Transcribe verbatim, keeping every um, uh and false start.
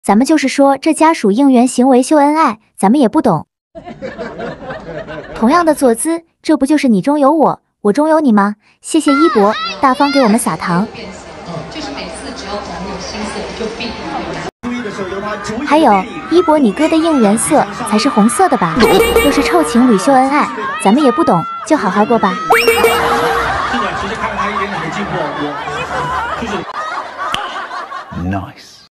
咱们就是说这家属应援行为秀恩爱，咱们也不懂。同样的坐姿，这不就是你中有我，我中有你吗？谢谢一博大方给我们撒糖。 就是每次只要咱们有心思就必还有一博，你哥的应援色才是红色的吧？又是臭情侣秀恩爱，咱们也不懂，就好好过吧。 这个其实看到他一点点的进步，我就是 nice。